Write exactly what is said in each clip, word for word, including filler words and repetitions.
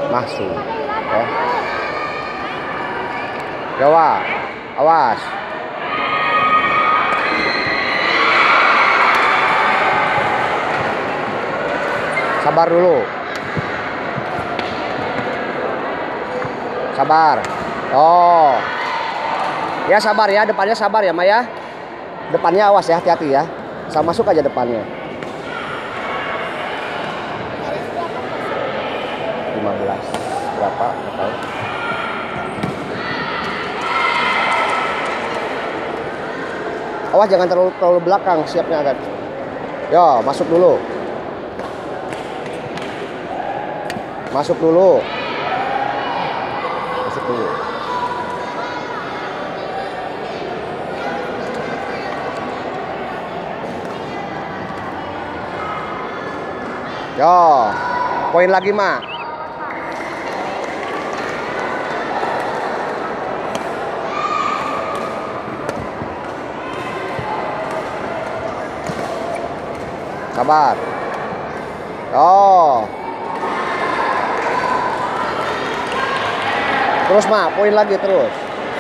Masuk. Ya. Jawa. Awas. Sabar dulu. Sabar. Oh. Ya sabar ya, depannya sabar ya Maya. Depannya awas ya, hati-hati ya. Asal masuk aja depannya. lima belas. Berapa? Nggak tahu. Awas jangan terlalu terlalu belakang, siapnya kan. Yo, masuk dulu. Masuk dulu. Masuk dulu. Yo, poin lagi, Mak. Sabar. Oh. Terus, Mak, poin lagi terus.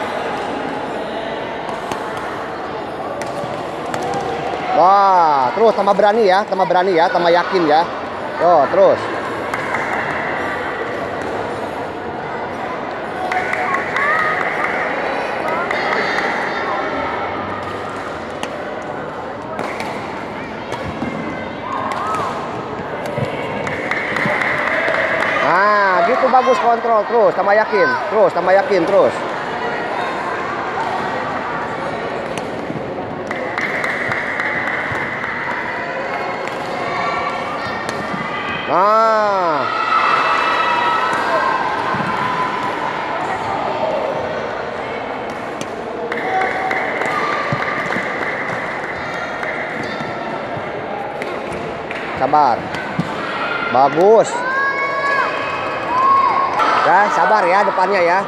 Wah, terus tambah berani ya, tambah berani ya, tambah yakin ya. Yo, terus. Nah, gitu bagus, kontrol terus, tambah yakin, terus, tambah yakin terus. Nah, sabar, bagus. Ya, sabar ya depannya ya.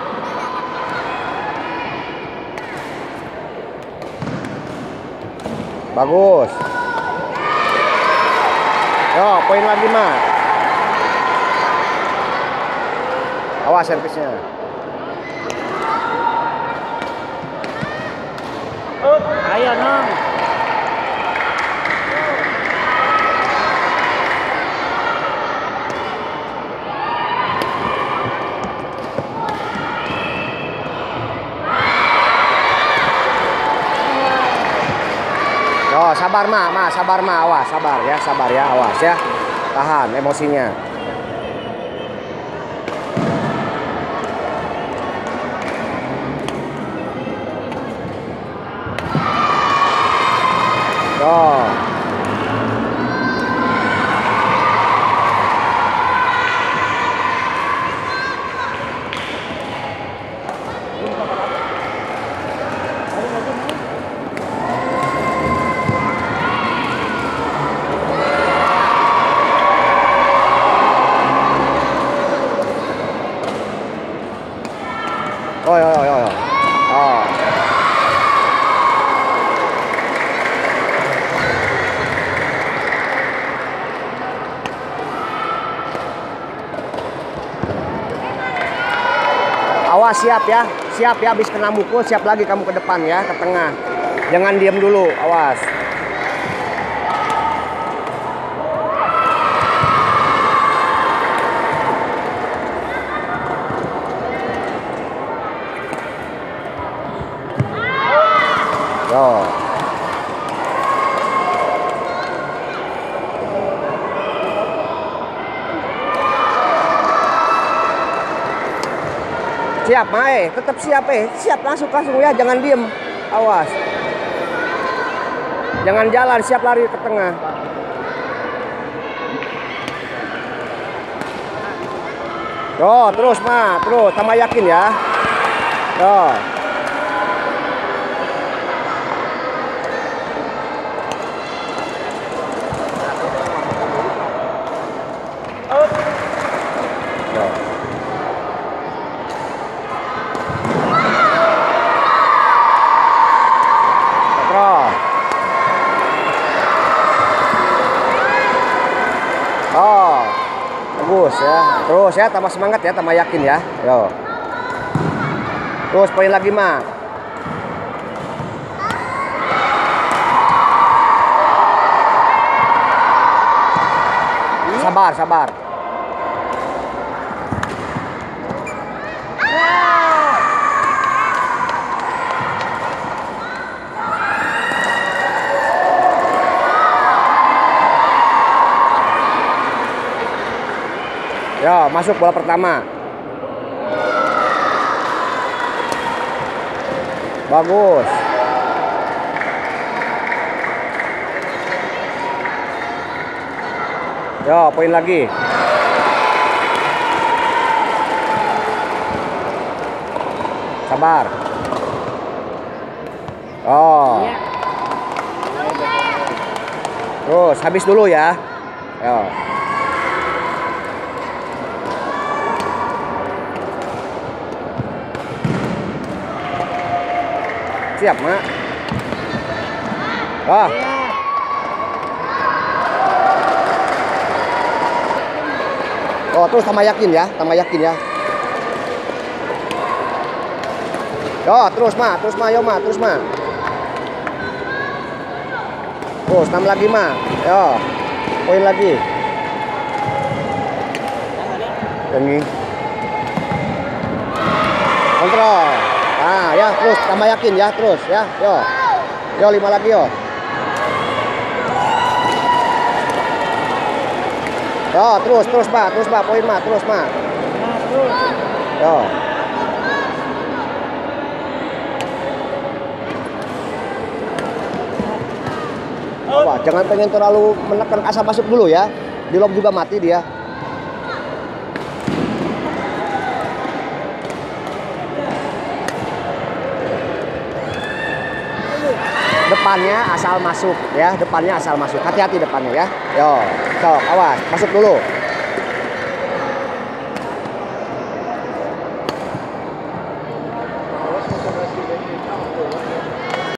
Bagus. Yo, poin lagi, Mak. Awas servisnya. Up, ayo nong. Oh, sabar, Mak, Mak, sabar, Mak, awas, sabar ya, sabar ya, awas ya. Tahan emosinya. Oh. Oh, oh, oh, oh. Oh. Awas, siap ya, siap ya, habis kena mukul, siap lagi kamu ke depan ya, ke tengah. Jangan diam dulu, awas. Yo. Siap, Mae, tetap siap eh, siap langsung langsung ya, jangan diem, awas. Jangan jalan, siap lari ke tengah. Yo, terus, Ma, terus, tambah yakin ya. Yo. Oh, bagus ya. Ya, terus ya, tambah semangat ya, tambah yakin ya. Yo. Terus poin lagi, Mak. Sabar, sabar. Ya, masuk bola pertama. Bagus. Ya, poin lagi. Sabar. Oh. Terus habis dulu ya. Ya. Siap, Mak. Ah. Oh, terus tambah yakin ya, tambah yakin ya. Yo, terus, Mak, terus, Mak, yo, Mak, terus, Mak. Terus, tambah lagi, Mak. Yo. Poin lagi. Ini. Kontrol. Ah, ya, terus tambah yakin ya, terus ya. Yo. Yo, lima lagi, yo. Yo, terus, terus, Pak, terus, Pak, poin, Mak, terus, Mak. Yo. Wah, jangan pengen terlalu menekan, asal masuk dulu ya. Di lob juga mati dia. Depannya asal masuk ya, depannya asal masuk. Hati-hati depannya ya. Yo, sok, awas, masuk dulu.